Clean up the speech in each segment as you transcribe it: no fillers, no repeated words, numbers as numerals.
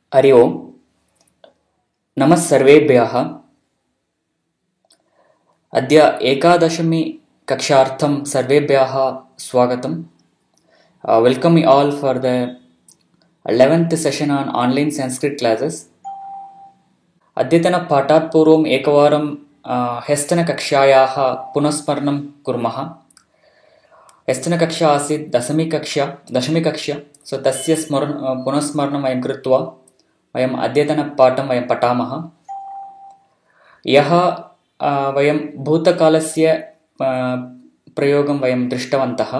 हरि ओम्। नमः सर्वेभ्यः। अद्य एकादशमी कक्षार्थं सर्वेभ्यः स्वागतम्। Welcome you all for the 11th session on online Sanskrit classes. अद्यतनपाठात् पूर्वम् एकवारं ह्यस्तनकक्षायाः पुनस्मरणं कुर्मः। ह्यस्तनकक्षा आसीत् दशमी कक्षा। सो तस्य पुनस्मरणं वयं कृत्वा वयम् अद्यतनपाठं वयं पठामः। यः वयं भूतकालस्य प्रयोगं वयं दृष्टवन्तः।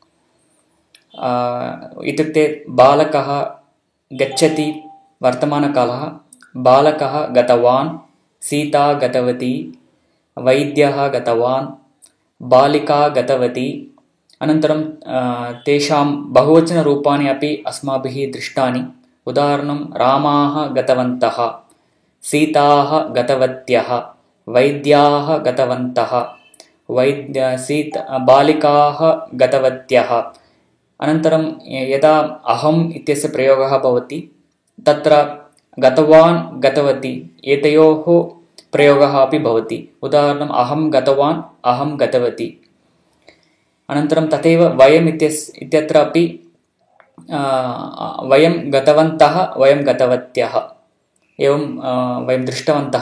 इत्युक्ते बालकः गच्छति, वर्तमानकालः, बालकः गतवान्, सीता गतवती, वैद्यः गतवान्, बालिका गतवती। अनन्तरं तेषां बहुवचनरूपाणि अपि अस्माभिः दृष्टानि। उदाहरणं रामाः गतवन्तः, सीताः गतवत्यः, वैद्याः गतवन्तः, बालिकाः गतवत्यः। अनन्तरं यदा अहम् इत्यस्य प्रयोगः भवति तत्र गतवान् गतवती एतयोः प्रयोगः अपि भवति। उदाहरणम् अहं गतवान्, अहं गतवती। अनन्तरं तथैव वयम् इत्यत्र अपि वयं गतवन्तः, वयं गतवत्यः एवं वयं दृष्टवन्तः।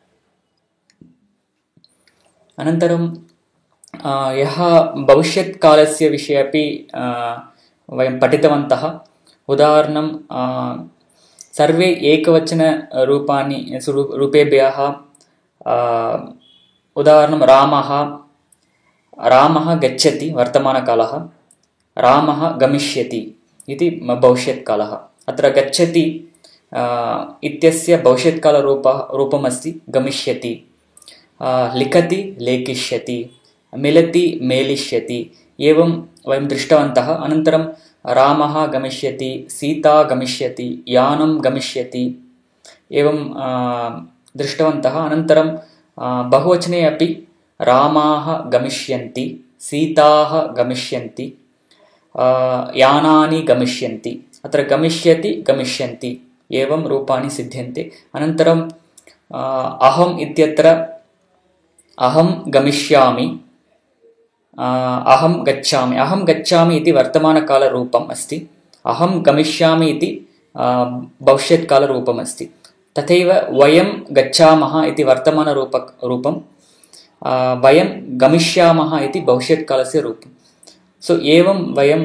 अनन्तरं यः भविष्यत्कालस्य विषये अपि वयं पठितवन्तः। उदाहरणं सर्वे एकवचनरूपेभ्यः उदाहरणं रामः गच्छति वर्तमानकालः, रामः गमिष्यति इति भविष्यत्कालः। अत्र गच्छति इत्यस्य भविष्यत्कालरूपमस्ति गमिष्यति। लिखति लेखिष्यति, मिलति मेलिष्यति एवं वयं दृष्टवन्तः। अनन्तरं रामः गमिष्यति, सीता गमिष्यति, यानं गमिष्यति एवं दृष्टवन्तः। अनन्तरं बहुवचने अपि रामाः गमिष्यन्ति, सीताः गमिष्यन्ति, यानानि गमिष्यन्ति। अत्र गमिष्यति गमिष्यन्ति एवं रूपाणि सिद्ध्यन्ते। अनन्तरं अहम् इत्यत्र अहं गमिष्यामि, अहं गच्छामि। अहं गच्छामि इति वर्तमानकालरूपम् अस्ति, अहं गमिष्यामि इति भविष्यत्कालरूपम् अस्ति। तथैव वयं गच्छामः इति वर्तमानरूपं, वयं गमिष्यामः इति भविष्यत्कालस्य रूपं। सो एवं वयं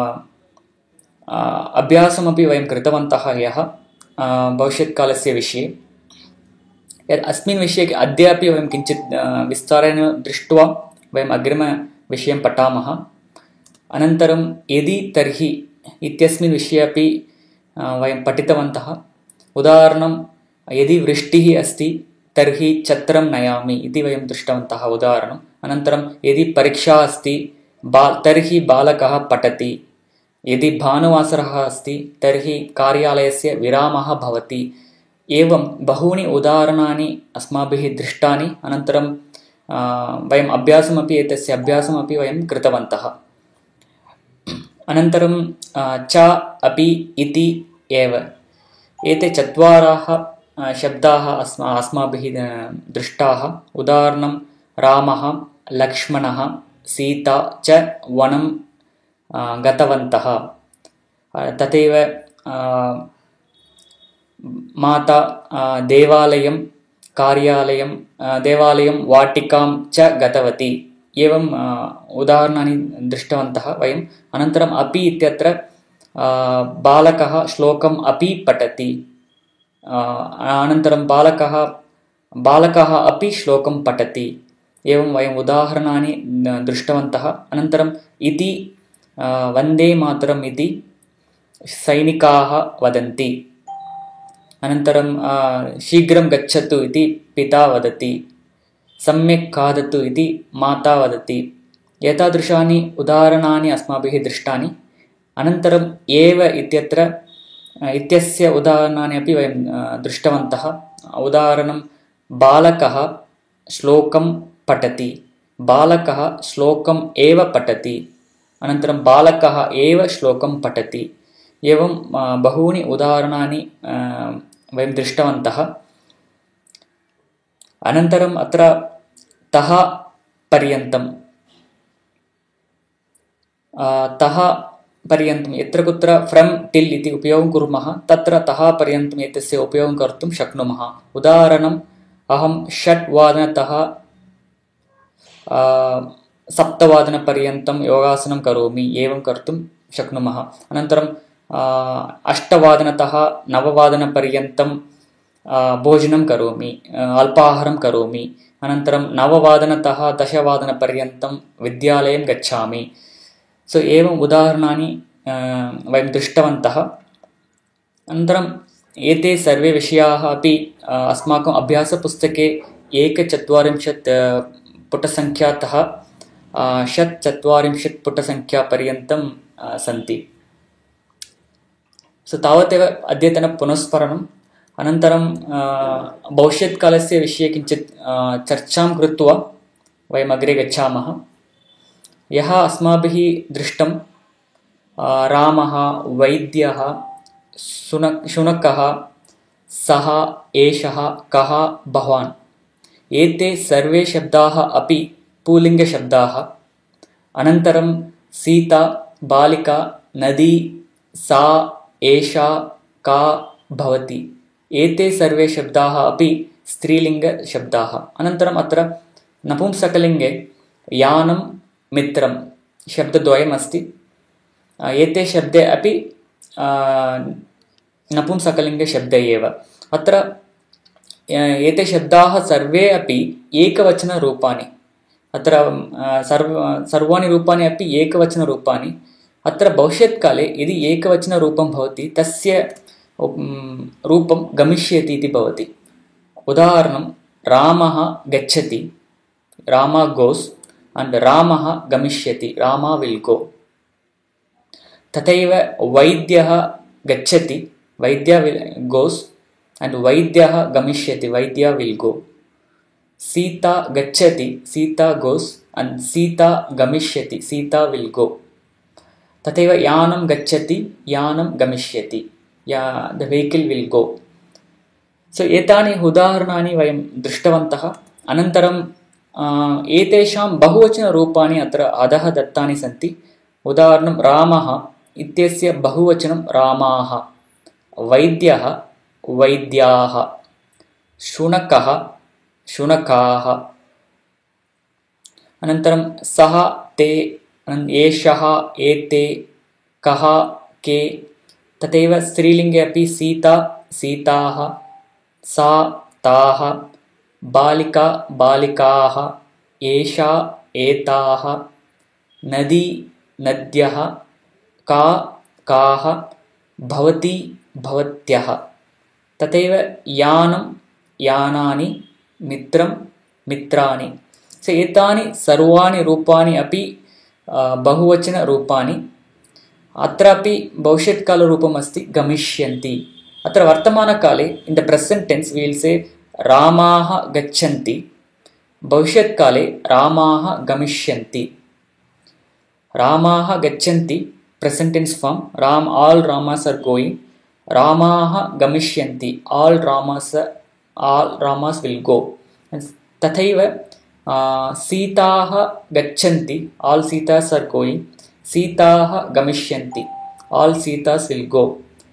अभ्यासमपि वयं कृतवन्तः ह्यः भविष्यत्कालस्य विषये। अस्मिन् विषये अद्यापि वयं किञ्चित् विस्तारेण दृष्ट्वा वयम् अग्रिमविषयं पठामः। अनन्तरं यदि तर्हि इत्यस्मिन् विषये अपि वयं पठितवन्तः। उदाहरणं यदि वृष्टिः अस्ति तर्हि छत्रं नयामि इति वयं दृष्टवन्तः उदाहरणम्। अनन्तरं यदि परीक्षा अस्ति तर्हि बालकः पठति, यदि भानुवासरः अस्ति तर्हि कार्यालयस्य विरामः भवति। एवं बहूनि उदाहरणानि अस्माभिः दृष्टानि। अनन्तरं वयम् एतस्य अभ्यासमपि वयं कृतवन्तः। अनन्तरं च अपि इति एव एते चत्वारः शब्दाः अस्माभिः दृष्टाः। उदाहरणं रामः, लक्ष्मणः, सीता च वनं गतवन्तः। तथैव माता देवालयं, कार्यालयं, देवालयं, वाटिकां च गतवती एवं उदाहरणानि दृष्टवन्तः वयम्। अनन्तरम् अपि इत्यत्र बालकः श्लोकम् अपि पठति। अनन्तरं बालकः अपि श्लोकं पठति एवं वयम् उदाहरणानि दृष्टवन्तः। अनन्तरम् इति वन्दे मातरम् इति सैनिकाः वदन्ति। अनन्तरं शीघ्रं गच्छतु इति पिता वदति, सम्यक् खादतु इति माता वदति। एतादृशानि उदाहरणानि अस्माभिः दृष्टानि। अनन्तरम् एव इत्यस्य उदाहरणानि अपि वयं दृष्टवन्तः। उदाहरणं बालकः श्लोकं पठति, बालकः श्लोकम् एव पठति। अनन्तरं बालकः एव श्लोकं पठति एवं बहूनि उदाहरणानि वयं दृष्टवन्तः। अनन्तरम् अत्र तः पर्यन्तं यत्र कुत्र फ्रम् टिल् इति उपयोगं कुर्मः तत्र तः पर्यन्तम् एतस्य उपयोगं कर्तुं शक्नुमः। उदाहरणम् अहं 6 वादनतः 7 वादनपर्यन्तं योगासनं करोमि एवं कर्तुं शक्नुमः। अनन्तरं 8 वादनतः 9 वादनपर्यन्तं भोजनं करोमि, अल्पाहारं करोमि। अनन्तरं 9 वादनतः 10 वादनपर्यन्तं विद्यालयं गच्छामि। सो एवम् उदाहरणानि वयं दृष्टवन्तः। अनन्तरम् एते सर्वे विषयाः अपि अस्माकम् अभ्यासपुस्तके 140 पुटसङ्ख्यातः 140 पुटसङ्ख्यापर्यन्तं सन्ति। सो तावदेव अद्यतन पुनस्मरणम्। अनन्तरं भविष्यत्कालस्य विषये किञ्चित् चर्चां कृत्वा वयम् अग्रे गच्छामः। यः अस्माभिः दृष्टं रामः, वैद्यः, शुनकः, सः, एषः, कः, भवान्, एते सर्वे शब्दाः अपि पुल्लिङ्गशब्दाः। अनन्तरं सीता, बालिका, नदी, सा, एषा, का, भवति, एते सर्वे शब्दाः अपि स्त्रीलिङ्गशब्दाः। अनन्तरम् अत्र नपुंसकलिङ्गे यानं, मित्रं शब्दद्वयम् अस्ति। एते शब्दे अपि नपुंसकलिङ्गशब्दे एव। अत्र एते शब्दाः सर्वे अपि एकवचनरूपाणि। अत्र सर्वाणि रूपाणि अपि एकवचनरूपाणि। अत्र भविष्यत्काले यदि एकवचनरूपं भवति तस्य रूपं गमिष्यति इति भवति। उदाहरणं रामः गच्छति, रामा गोस्, and रामः गमिष्यति, रामा will go। तथैव वैद्यः गच्छति, वैद्य goes, and वैद्यः गमिष्यति, वैद्य will go। सीता गच्छति, सीता goes, and सीता गमिष्यति, सीता will go। तथैव यानं गच्छति, यानं गमिष्यति, the vehicle will go। सो एतानि उदाहरणानि वयं दृष्टवन्तः। अनन्तरं एतेषां बहुवचनरूपाणि अत्र अधः दत्तानि सन्ति। उदाहरणं रामः इत्यस्य बहुवचनं रामाः, वैद्यः वैद्याः, शुनकः शुनकाः। अनन्तरं सः ते, एषः एते, कः के। तथैव स्त्रीलिङ्गे अपि सीता सीताः, सा ताः, बालिका बालिकाः, एषा एताः, नदी नद्यः, का काः, भवती भवत्यः। तथैव यानं यानानि, मित्रं मित्राणि। सो एतानि सर्वाणि रूपाणि अपि बहुवचनरूपाणि। अत्रापि भविष्यत्कालरूपम् अस्ति गमिष्यन्ति। अत्र वर्तमानकाले in the present tense we will say रामाः गच्छन्ति, भविष्यत्काले रामाः गमिष्यन्ति। रामाः गच्छन्ति present tense form, Rama all ramas are going, रामाः गमिष्यन्ति all ramas will go। तथैव सीताः गच्छन्ति all सीतास् are going, सीताः गमिष्यन्ति all सीतास् will go।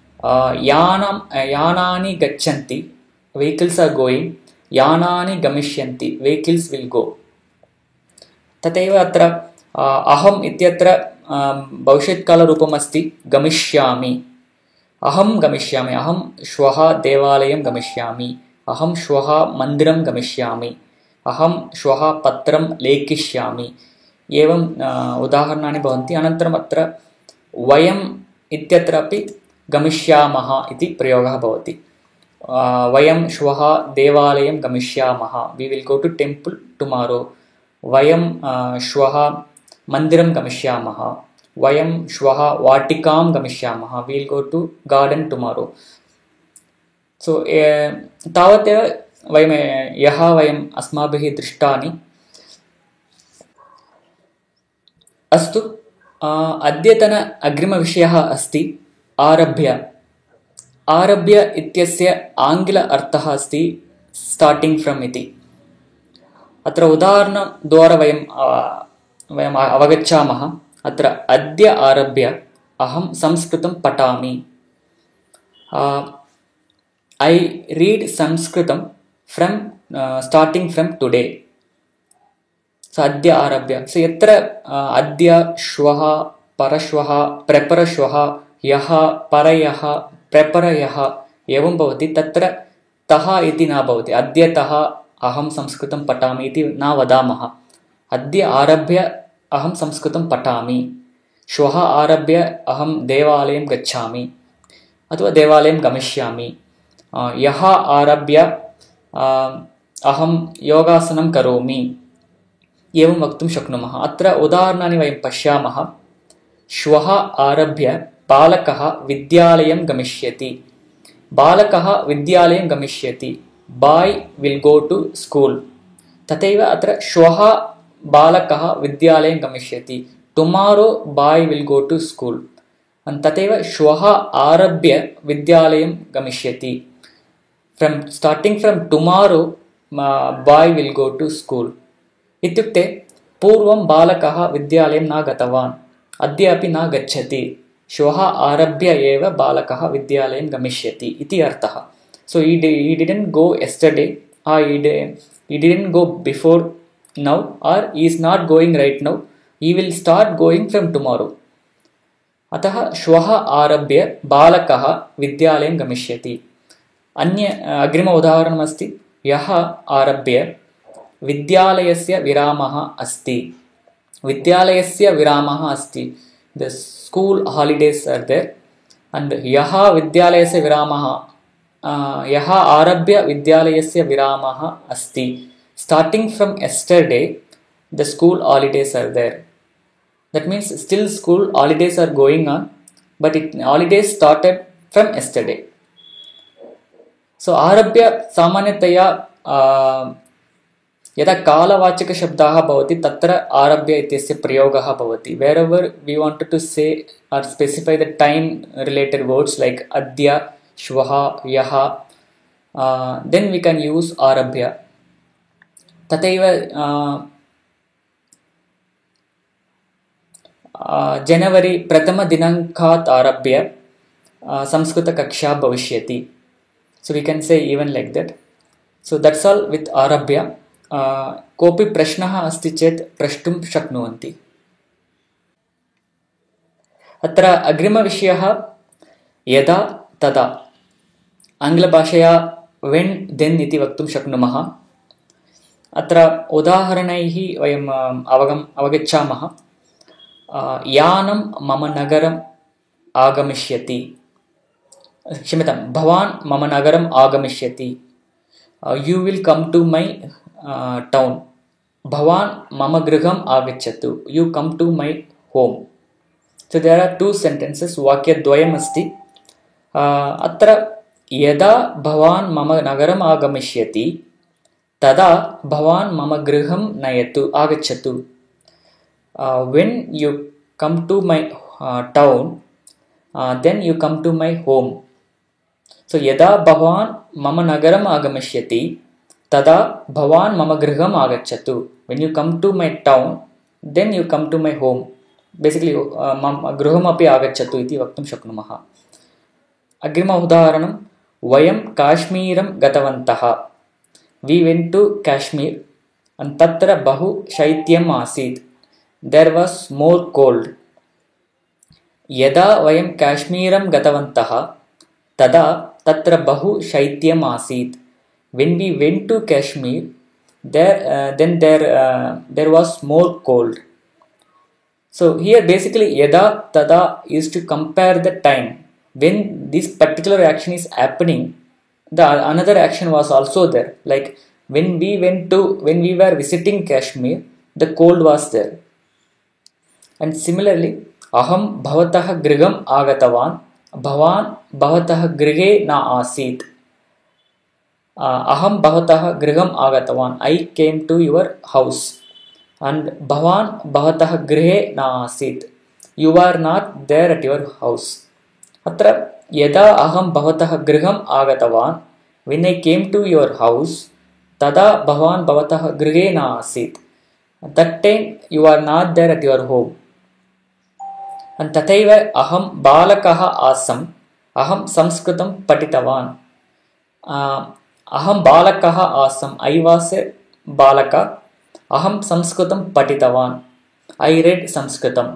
यानानि गच्छन्ति vehicles are going, यानानि गमिष्यन्ति vehicles will go। तथैव अत्र अहम् इत्यत्र भविष्यत्कालरूपम् अस्ति गमिष्यामि, अहं गमिष्यामि, अहं श्वः देवालयं गमिष्यामि, अहं श्वः मन्दिरं गमिष्यामि, अहं श्वः पत्रं लेखिष्यामि। एवं उदाहरणानि भवन्ति। अनन्तरम् अत्र वयम् इत्यत्रापि गमिष्यामः इति प्रयोगः भवति। वयं श्वः देवालयं गमिष्यामः, we will go to temple tomorrow। वयं श्वः मन्दिरं गमिष्यामः, वयं श्वः वाटिकां गमिष्यामः, we will go to garden tomorrow। सो तावदेव वयम् अस्माभिः दृष्टानि। अस्तु, अद्यतन अग्रिमविषयः अस्ति आरभ्य आरभ्य इत्यस्य आङ्ग्ल अर्थः अस्ति स्टार्टिङ्ग् फ्रम् इति अत्र उदाहरणद्वारा वयम् अवगच्छामः अत्र अद्य आरभ्य अहं संस्कृतं पठामि I read Sanskritam from starting from today. So adya arabhya. So yatra adya shvaha parashvaha preparashvaha yaha parayaha preparayaha evam bhavati tatra taha iti na bhavati. Adya taha aham sanskritam patami iti na vadamaha. Adya arabhya aham sanskritam patami. Shvaha arabhya aham devalayam gacchami. अथवा देवालयं गमिष्यामि यः आरभ्य अहं योगासनं करोमि एवं वक्तुं शक्नुमः अत्र उदाहरणानि वयं पश्यामः श्वः आरभ्य बालकः विद्यालयं गमिष्यति boy will go to school तथैव अत्र श्वः बालकः विद्यालयं गमिष्यति tomorrow boy will go to school तथैव श्वः आरभ्य विद्यालयं गमिष्यति starting from tomorrow boy will go to school इत्युक्ते पूर्वं बालकः विद्यालयं न गतवान् अद्य अपि न गच्छति श्वः आरभ्य एव बालकः विद्यालयं गमिष्यति इति अर्थः सो he didn't go yesterday or he didn't go before now or he is not going right now he will start going from tomorrow अतः श्वः आरभ्य बालकः विद्यालयं गमिष्यति अन्य अग्रिम उदाहरणमस्ति यः आरभ्य विद्यालयस्य विरामः अस्ति the school holidays are there and यः विद्यालयस्य विरामः यः आरभ्य विद्यालयस्य विरामः अस्ति starting from yesterday the school holidays are there. That means still school holidays are going on, but holidays started from yesterday. So आरभ्य सामान्यतया यदा कालवाचकशब्दाः भवति तत्र आरभ्य इत्यस्य प्रयोगः भवति. Wherever we wanted to say or specify the time related words like adya, shvaha, yaha, then we can use आरभ्य. तथैव जनवरी प्रथम दिनांकात् आरभ्य संस्कृत कक्षा भविष्यति. So we can say even like that. So that's all with आरभ्य. कोऽपि प्रश्नः अस्ति चेत् प्रष्टुं शक्नुवन्ति. अत्र अग्रिमविषयः यदा तदा आङ्ग्लभाषया when then इति वक्तुं शक्नुमः. अत्र उदाहरणैः वयम् अवगच्छामः. यानं मम नगरम् आगमिष्यति क्षम्यतां भवान् मम नगरम् आगमिष्यति you will come to my town भवान् मम गृहम् आगच्छतु you come to my home. So there are two sentences वाक्यद्वयम् अस्ति. अत्र यदा भवान् मम नगरम् आगमिष्यति तदा भवान् मम गृहं नयतु आगच्छतु. When you come to my town then you come to my home. So यदा भवान् मम नगरम् आगमिष्यति तदा भवान् मम गृहम् आगच्छतु. When you come to my town then you come to my home. Basically मम गृहमपि आगच्छतु इति वक्तुं शक्नुमः. अग्रिम उदाहरणं वयं काश्मीरं गतवन्तः. We went to Kashmir and तत्र बहु शैत्यम् आसीत्. There was more cold. यदा वयं काश्मीरं गतवन्तः तदा तत्र बहु शैत्यम् आसीत्. When we went to Kashmir there was more cold. So here basically yada tada is to compare the time when this particular action is happening. The another action was also there, like when we were visiting Kashmir the cold was there. And similarly aham bhavatah griham agatavan भवान् भवतः गृहे न आसीत्. अहं भवतः गृहम् आगतवान्. I came to your house. And भवान् भवतः गृहे न आसीत्. You are not there at your house. अत्र यदा अहं भवतः गृहम् आगतवान्, when I came to your house, तदा भवान् भवतः गृहे न आसीत्, that time you are not there at your home. तथैव अहं बालकः आसम्, अहं संस्कृतं पठितवान्. अहं बालकः आसम्, I was a बालक, अहं संस्कृतं पठितवान्, I read संस्कृतम्.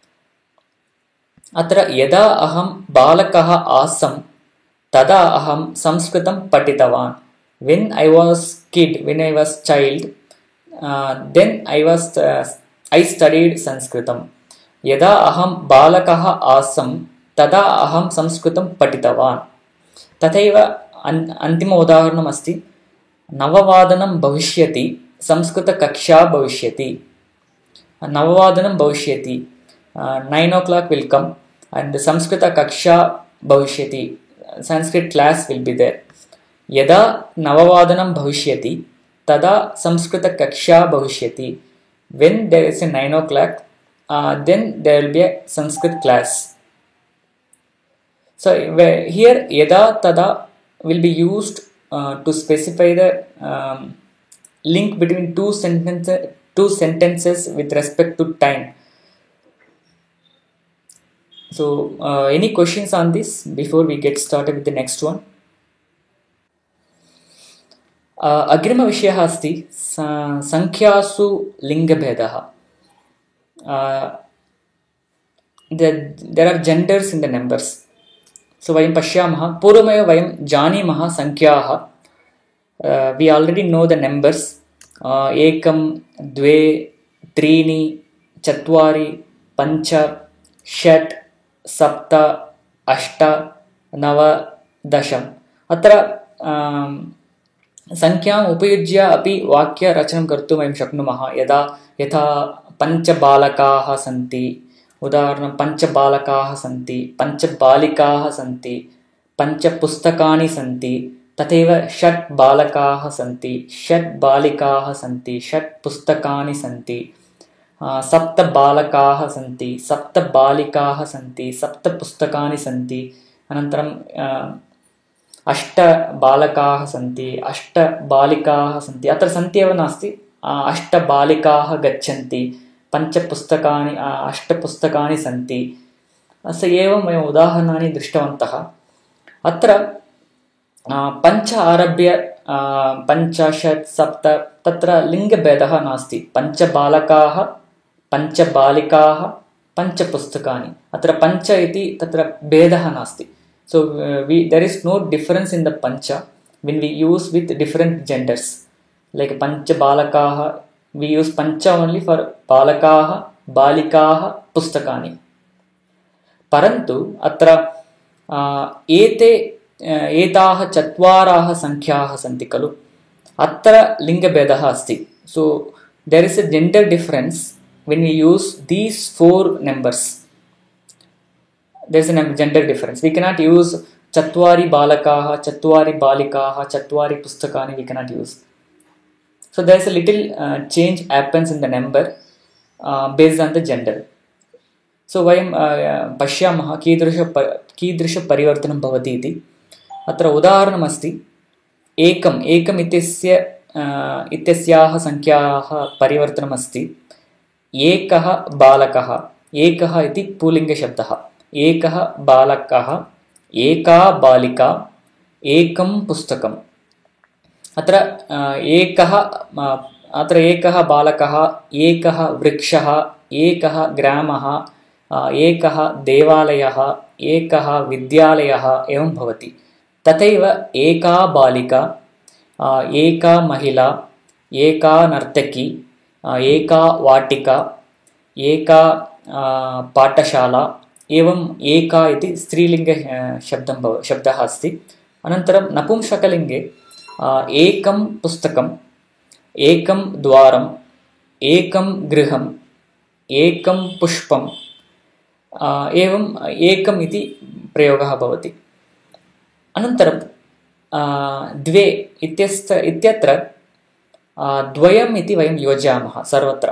अत्र यदा अहं बालकः आसम् तदा अहं संस्कृतं पठितवान्. When I was kid, when I was child, then I studied संस्कृतं. यदा अहं बालकः आसम् तदा अहं संस्कृतं पठितवान्. तथैव अन्तिम उदाहरणम् अस्ति, 9 भविष्यति, संस्कृतकक्षा भविष्यति. 9 भविष्यति, 9 o'clock will come and Sanskrit kaksha bhavishyati, Sanskrit class will be there. Yada 9 bhavishyati, tada Sanskrit kaksha bhavishyati. When there is a 9 o'clock, then there will be a Sanskrit class. So here yada tada will be used to specify the link between two sentences with respect to time. So any questions on this before we get started with the next one? अग्रिम विषयः अस्ति संख्यासु लिङ्गभेदः. There are genders in the numbers. So वयं पश्यामः, पूर्वमेव वयं जानीमः संख्याः. We already know the numbers. 1, 2, 3, 4, 5, 6, 7, 8, 9, 10. अत्र संख्याम् उपयुज्य अपि वाक्यरचनं कर्तुं वयं शक्नुमः. यथा 5 बालकाः सन्ति, उदाहरणं 5 बालकाः सन्ति, 5 बालिकाः सन्ति, 5 पुस्तकानि सन्ति. तथैव 6 बालकाः सन्ति, 6 बालिकाः सन्ति, 6 पुस्तकानि सन्ति. 7 बालकाः सन्ति, 7 बालिकाः सन्ति, 7 पुस्तकानि सन्ति. अनन्तरं 8 बालकाः सन्ति, 8 बालिकाः सन्ति. अत्र सन्ति एव नास्ति, 8 बालिकाः गच्छन्ति, 8 पुस्तकानि सन्ति. अस्य एवं वयम् उदाहरणानि दृष्टवन्तः. अत्र 5 आरभ्य 5, 6, 7 तत्र लिङ्गभेदः नास्ति. 5 बालकाः, 5 बालिकाः, 5 पुस्तकानि. अत्र 5 इति तत्र भेदः नास्ति. So there is no difference in the pancha when we use with different genders. Like 5 balakaha, we use pancha only for balakaha, balikaha, pustakani. Parantu atra एताः 4 संख्याः सन्ति खलु, अत्र लिङ्गभेदः अस्ति. So there is a gender difference when we use these 4 numbers. There is a gender difference. We cannot use 4 balakaah, 4 balikaah, 4 pustakani. We cannot use. So there is a little change happens in the number based on the gender. So वयं पश्यामः कीदृश परिवर्तनं भवति इति. अत्र उदाहरणमस्ति, एकम् इत्यस्याः संख्याः परिवर्तनमस्ति. एकः बालकः, एकः इति पुल्लिङ्गशब्दः. एकः बालकः, एका बालिका, एकं पुस्तकम्. अत्र एकः बालकः, एकः वृक्षः, एकः ग्रामः, एकः देवालयः, एकः विद्यालयः एवं भवति. तथैव एका बालिका, एका महिला, एका नर्तकी, एका वाटिका, एका पाठशाला एवं एका इति स्त्रीलिङ्ग शब्दः अस्ति. अनन्तरं नपुंसकलिङ्गे एकं पुस्तकम्, एकं द्वारम्, एकं गृहम्, एकं पुष्पम् एवम् एकम् इति प्रयोगः भवति. अनन्तरं द्वे इत्यत्र द्वयम् इति वयं योजयामः सर्वत्र.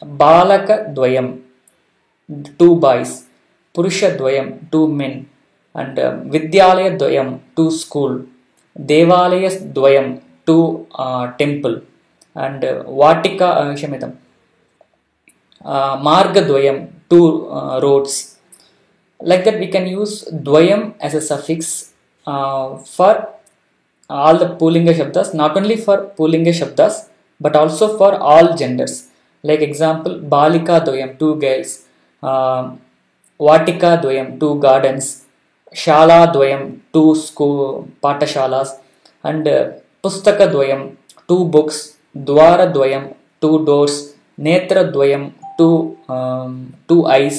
बालकद्वयं, 2 boys, पुरुषद्वयं, 2 men, and Vidyalaya-dvayam, two school, Devalaya-dvayam, two temple, and Vatika, Shamitam, Marga-dvayam, two roads. Like that, we can use dvayam as a suffix for all the Pullinga Shabdas, not only for Pullinga Shabdas but also for all genders. Like example, Balika Dvayam, two girls, Vatika Dvayam, two gardens, Shala Dvayam, two school Patashalas, and Pustaka Dvayam, two books, Dwara Dvayam, two doors, Netra Dvayam, two eyes,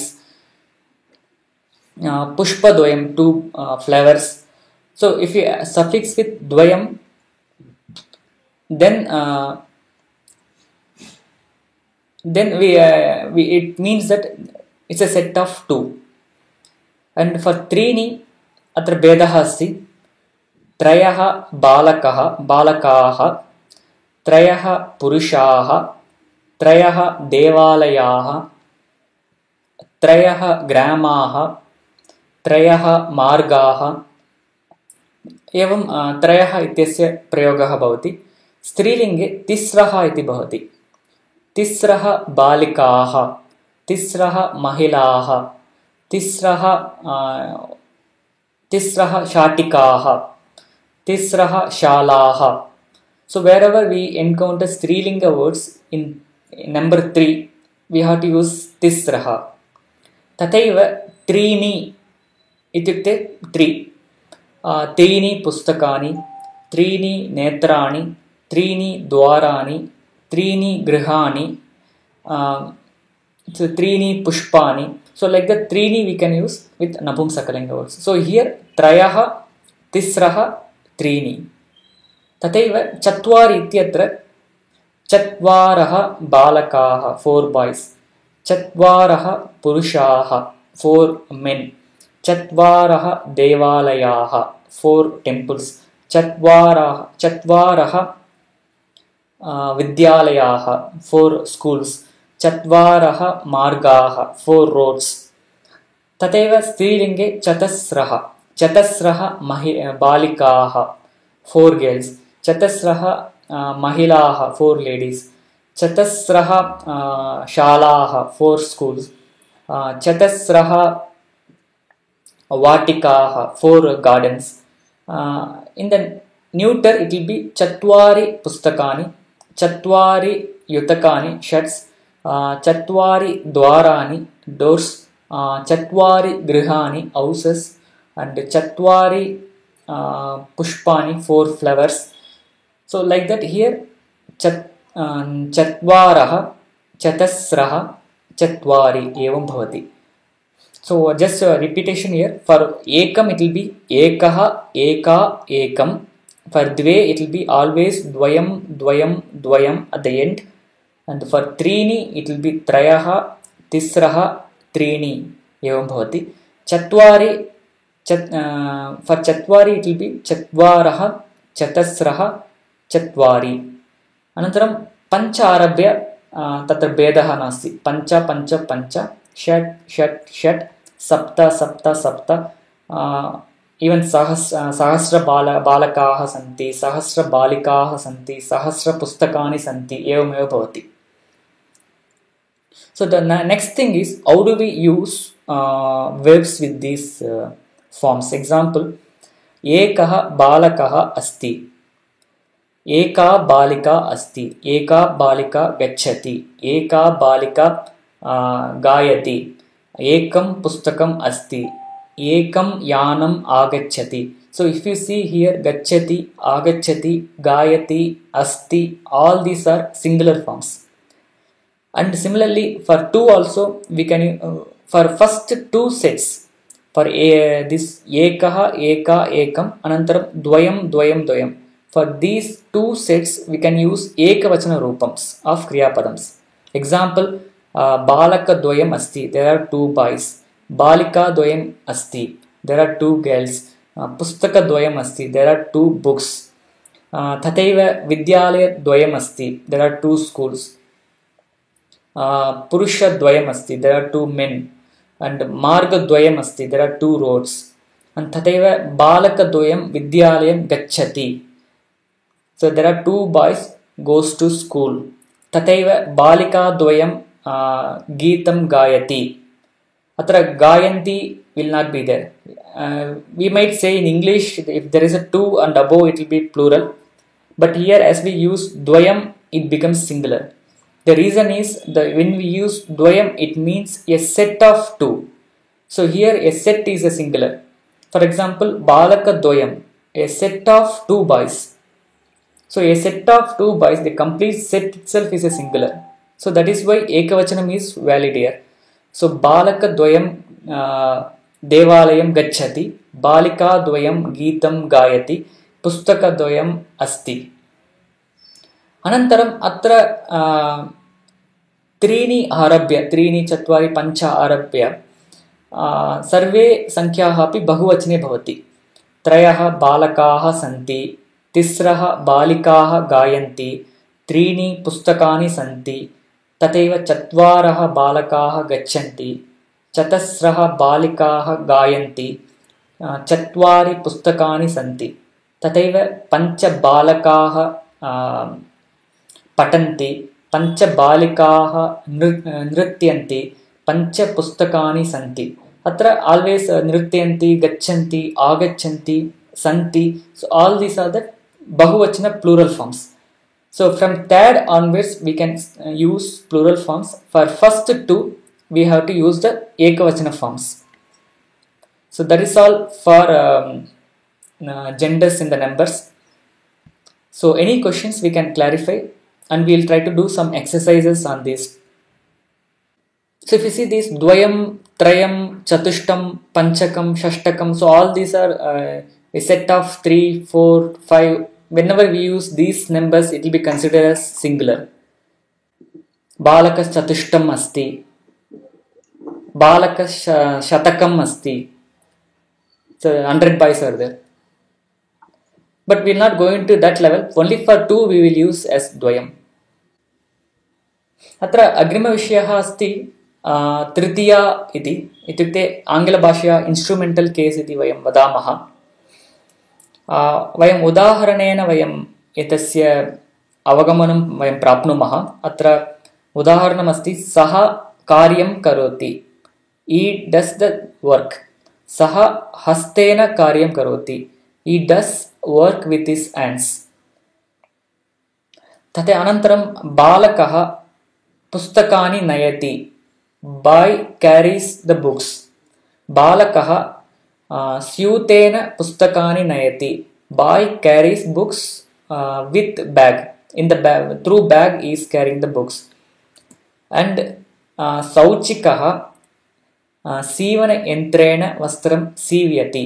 Pushpa Dvayam, two flowers. So if you suffix with dvayam, then it means that it's a set of two. And for Trini, atra bedaha asti, Trayaha balakaha, Trayaha purushaha, Trayaha devalayaha, Trayaha gramaha, Trayaha margaha. एवं त्रयः इत्यस्य प्रयोगः भवति. स्त्रीलिङ्गे तिस्रः इति भवति. तिस्रः बालिकाः, तिस्रः महिलाः, तिस्रः शाटिकाः, तिस्रः शालाः. So wherever we encounter strilinga words in number 3, we have to use tisraha. तथैव त्रीणि इत्युक्ते 3. त्रीणि पुस्तकानि, त्रीणि नेत्राणि, त्रीणि द्वाराणि, त्रीणि गृहाणि, त्रीणि पुष्पाणि. So like the त्रीणि we can use with napumsakalinga words. So here त्रयः, तिस्रः, त्रीणि. तथैव चत्वारि इत्यत्र चत्वारः बालकाः, 4 boys, चत्वारः पुरुषाः, 4 men, चत्वारः देवालयाः, 4 temples, चत्वारः विद्यालयाः, 4 schools, चत्वारः मार्गाः, 4 roads. तथैव स्त्रीलिङ्गे चतस्रः बालिकाः, 4 girls, चतस्रः महिलाः, 4 ladies, चतस्रः शालाः, 4 schools, चतस्रः Vatikaah, 4 gardens. In the neuter it will be Chatvari pustakani, Chatvari yutakani, sheds, Chatvari dwarani, doors, Chatvari grihani, houses, and Chatvari pushpani, 4 flowers. So like that here Chatvarah, Chatasraha, Chatvari evam bhavati. So just repetition here. For ekam it will be ekaha, eka, ekam. For dve it will be always dvayam, dvayam, dvayam at the end. And for trini it will be trayaha, tisraha, trini evam bhavati. Chatvari, for chatvari it will be chatvaraha, chatasraha, chatvari. Anantaram pancha arabhya tatra bedaha nasti. Pancha, pancha, pancha, षट् षट् षट्, सप्त सप्त सप्त. Even सहस्र बालकाः सन्ति, सहस्र बालिकाः सन्ति, सहस्र पुस्तकानि सन्ति, एवमेव भवति. So the next thing is, how do we use verbs with these forms? Example, एकः बालकः अस्ति, एका बालिका अस्ति, एका बालिका गच्छति, एका बालिका गायति, एकं पुस्तकम् अस्ति, एकं यानम् आगच्छति. So if you see here, gacchati, agacchati, gayati, asti, all these are singular forms. And similarly for two also we can for first two sets, for this ekaha, eka, ekam, anantaram dvayam, dvayam, dvayam. For these two sets we can use ekavachana rupams of kriya padams. Example, balaka dvayam asti, there are 2 boys. Balika dvayam asti, there are 2 girls. Pustaka dvayam asti, there are 2 books. Tathaiva vidyalaya dvayam asti, there are 2 schools. Purusha dvayam asti, there are 2 men. And marga dvayam asti, there are 2 roads. and tathaiva balakadoyam vidyalayam gacchati. So there are two boys goes to school. Tathaiva balikadoyam geetam gayati. Atra gayanti will not be there. We might say in English, if there is a two and above, it will be plural. But here, as we use dvayam, it becomes singular. The reason is that when we use dvayam, it means a set of two. So here, a set is a singular. For example, balaka dvayam, a set of two boys. So a set of two boys, the complete set itself is a singular. So that is why ekavachanam is valid here. So balaka dvayam devalayam gacchati, balika dvayam geetam gayati, pustaka dvayam asti. Anantaram atra त्रीणि आरभ्य त्रीणि चत्वारि पञ्च आरभ्य सर्वे संख्याः अपि बहुवचने भवति. त्रयः बालकाः सन्ति, तिस्रः बालिकाः गायन्ति, त्रीणि पुस्तकानि सन्ति, तथैव चत्वारः बालकाः गच्छन्ति, चतस्रः बालिकाः गायन्ति, चत्वारि पुस्तकानि सन्ति, तथैव पञ्च बालकाः पठन्ति, पंच बालिकाः नृत्यन्ति, पंच पुस्तकानि सन्ति. अत्र always नृत्यन्ति, गच्छन्ति, आगच्छन्ति, सन्ति. So all these are the bahuvachana plural forms. So from third onwards we can use plural forms. For first two we have to use the ekavachana forms. So that is all for genders in the numbers. So any questions we can clarify, and we will try to do some exercises on this. So if you see these dvayam, trayam, chatushtam, panchakam, shashtakam, so all these are a set of 3, 4, 5. Whenever we use these numbers, it will be considered as singular. Balakas chatushtam asti, balakas shatakam asti. So 100 boys are there. But we will not go into that level. Only for 2 we will use as dvayam. अत्र अग्रिमविषयः अस्ति तृतीया इति. इत्युक्ते आङ्ग्लभाषया instrumental case इति वयं वदामः. वयम् उदाहरणेन वयम् एतस्य अवगमनं वयं प्राप्नुमः. अत्र उदाहरणमस्ति सः कार्यं करोति. He does the work. सः हस्तेन कार्यं करोति. He does work with his hands. तथा अनन्तरं बालकः पुस्तकानि नयति. Boy carries the books. बालकः स्यूतेन पुस्तकानि नयति. Boy carries books with bag. In the bag, through bag he is carrying the books. And सौचिकः सीवनयन्त्रेण वस्त्रं सीव्यति.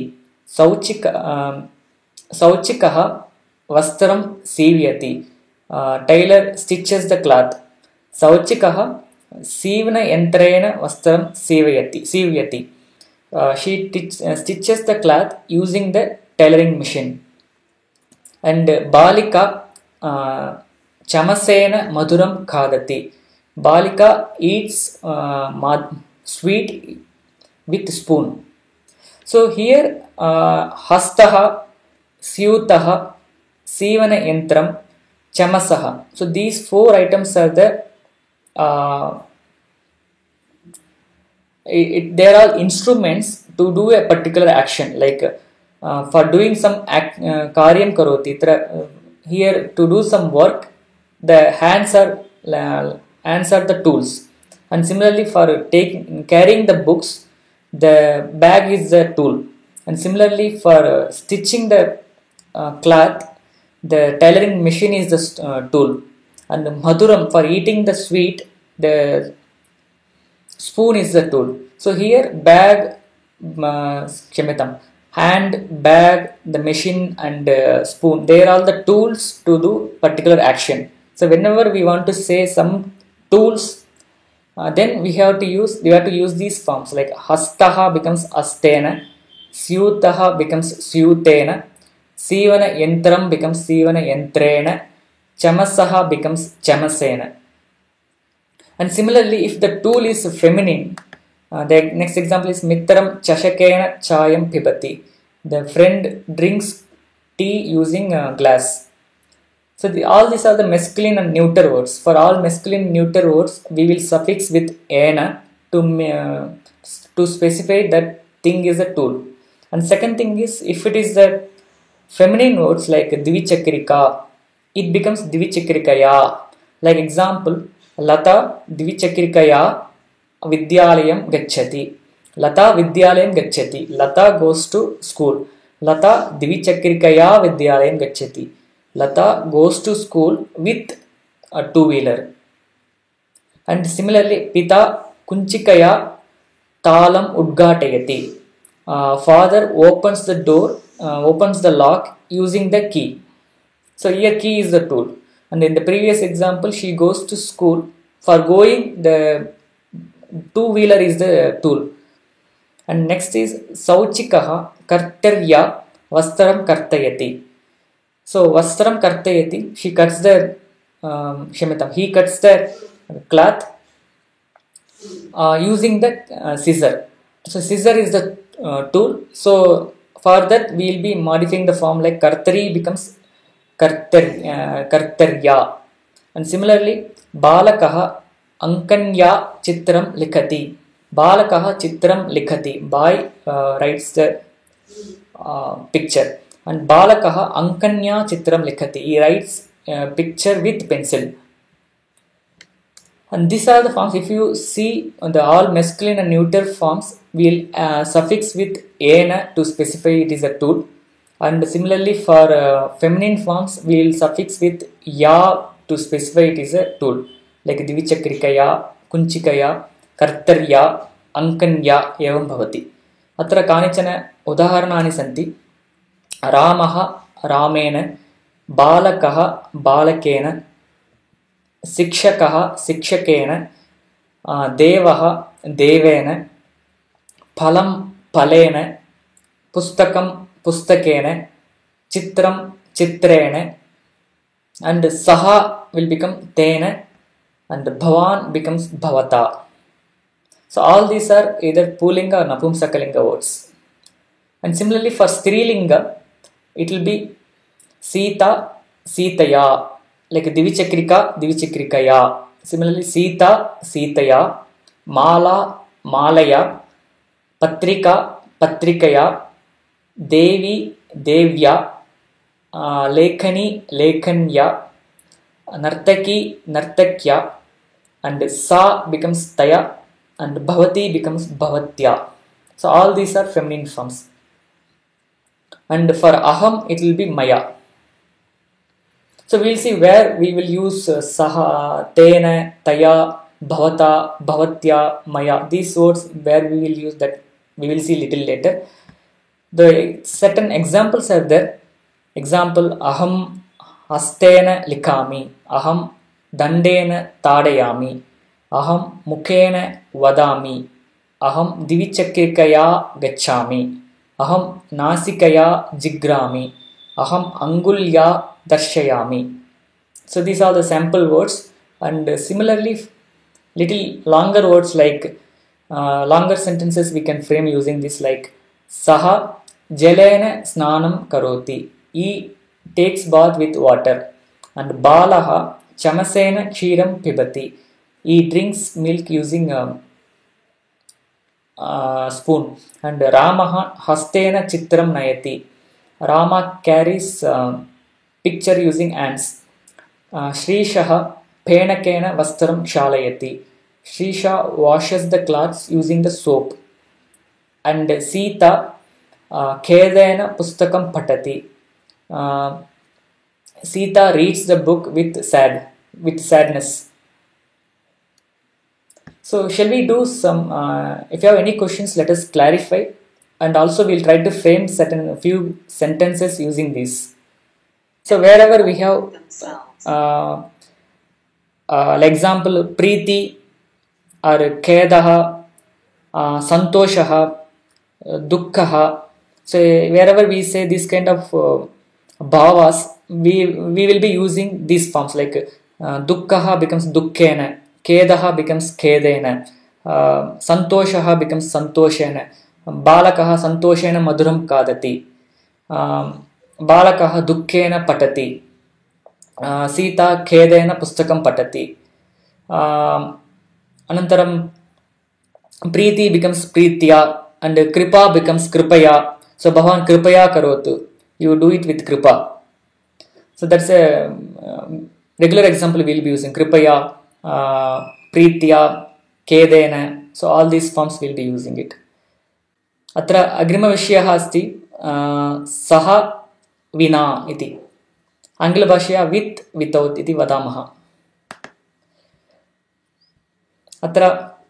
सौचिकः वस्त्रं सीव्यति. Tailor stitches the cloth. सौचिकः सीवनयन्त्रेण वस्त्रं सीव्यति. She stitches the cloth using the tailoring machine. And balika chamasena madhuram khadati. Balika eats sweet with spoon. So here hastaha, syutaha, sevanayantram, chamasaha. So these 4 items are the they are all instruments to do a particular action. Like for doing some karyam karoti, here to do some work, the hands are the tools. And similarly for carrying the books, the bag is the tool. And similarly for stitching the cloth, the tailoring machine is the tool. And madhuram, for eating the sweet, the spoon is the tool. So here bag, hand, bag, the machine and spoon, they are all the tools to do particular action. So whenever we want to say some tools, then we have to use these forms. Like hastaha becomes astena, syutaha becomes syutena, sivana yantram becomes sivana yantrena, chamasaha becomes chamasena. And similarly, if the tool is feminine, the next example is mitram chashakena chayam pibati. The friend drinks tea using a glass. So all these are the masculine and neuter words. For all masculine and neuter words, we will suffix with ena to specify that thing is a tool. And second thing is, if it is the feminine words like dvichakrika, it becomes dvichakrikaya. Like example, Lata dvichakrikaya vidyalayam gacchati. Lata vidyalayam gacchati. Lata goes to school. Lata dvichakrikaya vidyalayam gacchati. Lata goes to school with a two-wheeler. And similarly, Pita kunchikaya talam udgatayati. Father opens the door, opens the lock using the key. So here key is the tool. And in the previous example, she goes to school. For going, the two-wheeler is the tool. And next is Sauchikaha Kartarya Vastram Kartayati. So Vastram Kartayati, she cuts the he cuts the cloth using the scissor. So scissor is the tool. So for that we will be modifying the form like Kartari becomes Kartarya. And similarly, Balakaha Ankanya Chitram Likhati. Balakaha Chitram Likhati. Boy writes the picture. And Balakaha Ankanya Chitram Likhati. He writes picture with pencil. And these are the forms. If you see the all masculine and neuter forms, we will suffix with ena to specify it is a tool. And similarly for feminine forms, we will suffix with ya to specify it is a tool. Like Dvichakrikaya, Kunchikaya, Kartarya, Ankanya, evam bhavati. Atra kanichana udaharanani santi. Ramaha, Ramena, Balakaha, Balakena, Sikshakaha, Sikshakena, Devaha, Devena, Phalam, Phalena, Pustakam, Pustakena, Chitram, Chitrena, and Saha will become Tena, and Bhavan becomes Bhavata. So all these are either Pulinga or Napumsakalinga words. And similarly for Strilinga, it will be Sita, Sitaya, like Divichakrika, Divichakrikaya. Similarly Sita, Sitaya, Mala, Malaya, Patrika, Patrikaya, Devi, Devya, Lekhani, Lekhanya, Nartaki, Nartakya, and Sa becomes Taya, and Bhavati becomes Bhavatya. So all these are feminine forms. And for Aham, it will be Maya. So we will see where we will use Saha, Tena, Taya, Bhavata, Bhavatya, Maya. These words where we will use that, we will see little later. The certain examples are there. Example, Aham Hastena Likami, Aham Dandena Tadayami, Aham Mukhena Vadami, Aham Divichakrikaya Gachami, Aham Nasikaya Jigrami, Aham Angulya Darshayami. So these are the sample words. And similarly, little longer words like longer sentences we can frame using this, like Saha Jalena Snanam Karoti. He takes bath with water. And Balaha Chamasena Kshiram Pibati. He drinks milk using a spoon. And Ramaha Hastena Chitram Nayati. Rama carries picture using ants. Shrishaha Penakena Vastram Shalayati. Shrisha washes the clothes using the soap. And Sita Kedena Pustakam Patati. Sita reads the book with sadness. So shall we do some, if you have any questions, let us clarify, and also we'll try to frame a few sentences using this. So wherever we have like example Preeti or Kedaha, Santoshaha, Dukkhaha, so wherever we say this kind of bhavas, we will be using these forms, like Dukkhaha becomes Dukkena, Kedaha becomes Kedena, Santoshaha becomes Santoshena, Balakaha Santoshena Madhuram Kadati. बालकः दुःखेन पठति, सीता खेदेन पुस्तकं पठति, अनन्तरं प्रीति becomes प्रीत्या and कृपा becomes कृपया. So भवान् कृपया करोतु, you do it with कृपा. So that's a regular example we will be using, कृपया, प्रीत्या, खेदेन. So all these forms we will be using it. अत्र अग्रिमविषयः अस्ति सह विना इति. आङ्ग्लभाषया वित् वितौट् इति वदामः. अत्र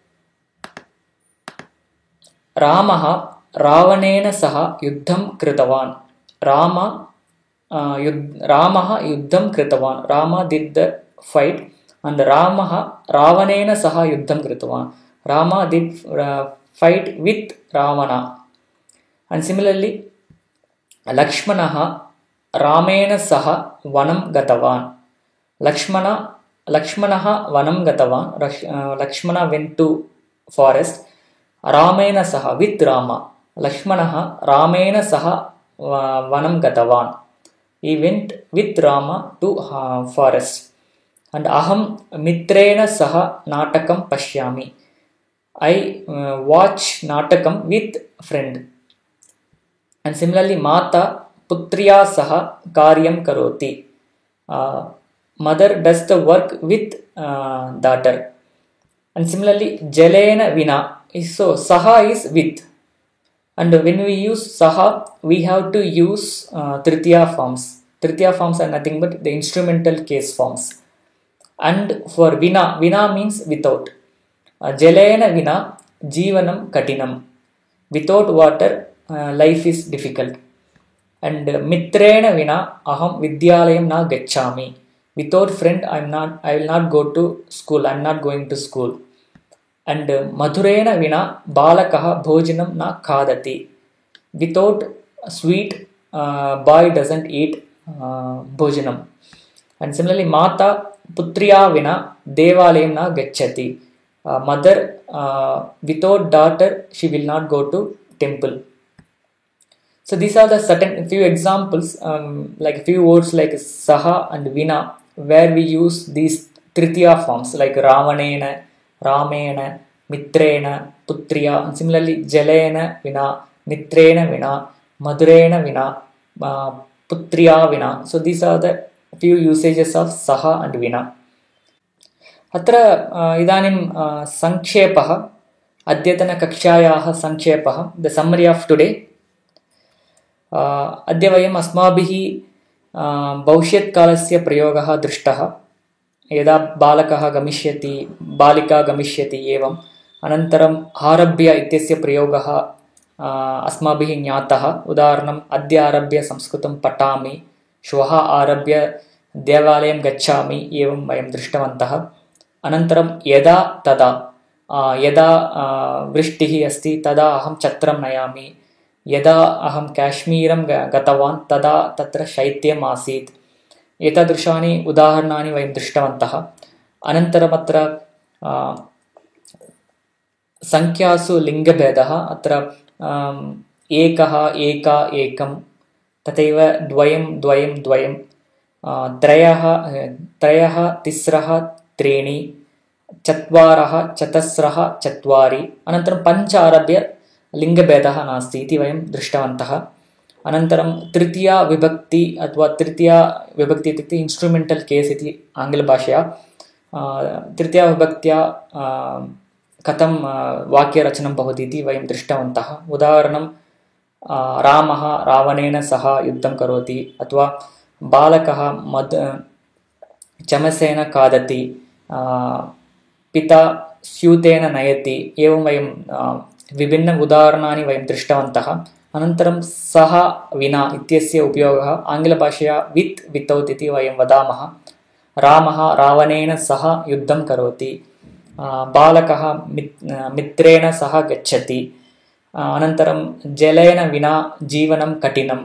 रामः रावणेन सह युद्धं कृतवान्. रामः युद्धं कृतवान्. Rama did the fight and रामः रावणेन सह युद्धं कृतवान्. Rama did fight with Ravana. And similarly, Lakshmanah रामेण सह वनं गतवान्. Lakshmanah vanam gatavan. Lakshmana went to forest. रामेण सह with Rama. Lakshmanah रामेण सह vanam gatavan. He went with Rama to forest. And aham mitrena saha natakam pashyami. I watch natakam with friend. And similarly, Mata putriya saha karyam karoti. Mother does the work with daughter. And similarly, jalena vina. So saha is with. And when we use saha, we have to use tritiya forms. Tritiya forms are nothing but the instrumental case forms. And for vina, vina means without. Jalena vina jivanam katinam. Without water, life is difficult. And mitrena vina aham vidyalayam na gacchami. Without friend, I will not go to school. I am not going to school. And madhurena vina balakaha bhojanam na khadati. Without sweet, boy doesn't eat bhojanam. And similarly, mata putriya vina devalayam na gacchati. Mother, without daughter, she will not go to temple. So these are the certain few examples, like few words like saha and vina, where we use these tritiya forms like ravanena, ramena, mitrena, putriya. And similarly, jalena vina, mitrena vina, madhurena vina, putriya vina. So these are the few usages of saha and vina. अत्र इदानीं संक्षेपः, अद्यतनकक्षायाः संक्षेपः, the summary of today. अद्य वयम् अस्माभिः भविष्यत्कालस्य प्रयोगः दृष्टः. यदा बालकः गमिष्यति, बालिका गमिष्यति एवम्. अनन्तरम् आरभ्य इत्यस्य प्रयोगः अस्माभिः ज्ञातः. उदाहरणम्, अद्य आरभ्य संस्कृतं पठामि, श्वः आरभ्य देवालयं गच्छामि, एवं वयं दृष्टवन्तः. अनन्तरं यदा तदा, यदा वृष्टिः अस्ति तदा अहं छत्रं नयामि, यदा अहं काश्मीरं गतवान् तदा तत्र शैत्यम् आसीत्. एतादृशानि उदाहरणानि वयं दृष्टवन्तः. अनन्तरम् अत्र संख्यासु लिङ्गभेदः. अत्र एकः, एका, एकं, तथैव द्वयं, द्वयं, द्वयं, त्रयः, त्रयः, तिस्रः, त्रीणि, चत्वारः, चतस्रः, चत्वारि. अनन्तरं पञ्च आरभ्य लिङ्गभेदः नास्ति इति वयं दृष्टवन्तः. अनन्तरं तृतीया विभक्ति अथवा तृतीया विभक्ति इत्युक्ते इन्स्ट्रुमेण्टल् केस् इति आङ्ग्लभाषया. तृतीया विभक्त्या कथं वाक्यरचनं भवति इति वयं दृष्टवन्तः. उदाहरणं, रामः रावणेन सह युद्धं करोति, अथवा बालकः चमसेन खादति, पिता स्यूतेन नयति. एवं वयं विभिन्न उदाहरणानि वयं दृष्टवन्तः. अनन्तरं सह विना इत्यस्य उपयोगः आङ्ग्लभाषया वित् वितौट् इति वयं वदामः. रामः रावणेन सह युद्धं करोति, बालकः मित्रेण सह गच्छति. अनन्तरं जलेन विना जीवनं कठिनं.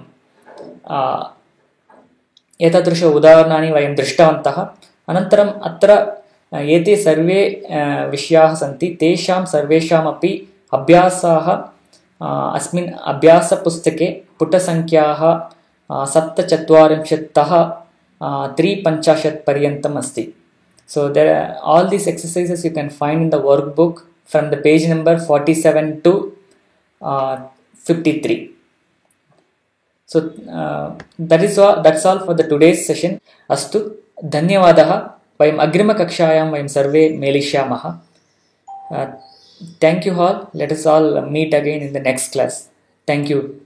एतादृश उदाहरणानि वयं दृष्टवन्तः. अनन्तरम् अत्र एते सर्वे विषयाः सन्ति. तेषां सर्वेषामपि अभ्यासाः अस्मिन् अभ्यासपुस्तके पुटसङ्ख्याः 47तः 350 पर्यन्तम् अस्ति. So there are all these exercises you can find in the workbook from the page number 47 to 53. So that's all for the today's session. Astu धन्यवादः. वयम् अग्रिमकक्षायां वयं सर्वे मेलिष्यामः. Thank you all. Let us all meet again in the next class. Thank you.